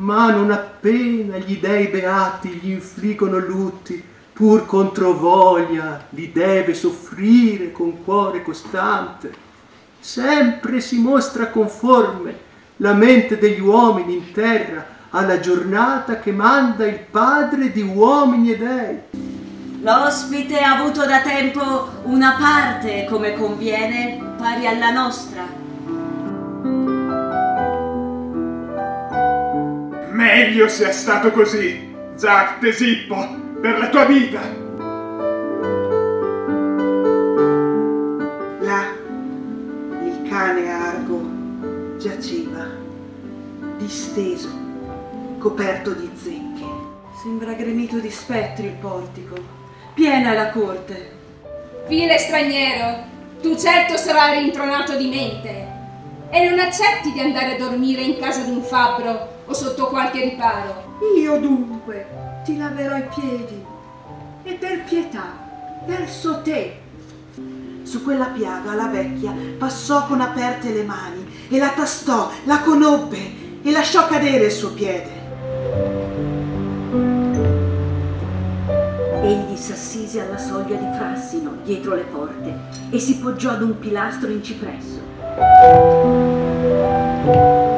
ma non appena gli dei beati gli infliggono lutti, pur contro voglia li deve soffrire con cuore costante. Sempre si mostra conforme la mente degli uomini in terra alla giornata che manda il Padre di uomini e dei. L'ospite ha avuto da tempo una parte, come conviene, pari alla nostra. Meglio sia stato così, Zac Tesippo, per la tua vita. Là, il cane Argo giaceva, disteso, coperto di zecche. Sembra gremito di spettri il portico. Piena è la corte. Vile straniero, tu certo sarai rintronato di mente e non accetti di andare a dormire in casa d'un fabbro o sotto qualche riparo. Io dunque ti laverò i piedi e per pietà verso te. Su quella piaga la vecchia passò con aperte le mani e la tastò, la conobbe e lasciò cadere il suo piede. Egli s'assise alla soglia di Frassino, dietro le porte, e si poggiò ad un pilastro in cipresso.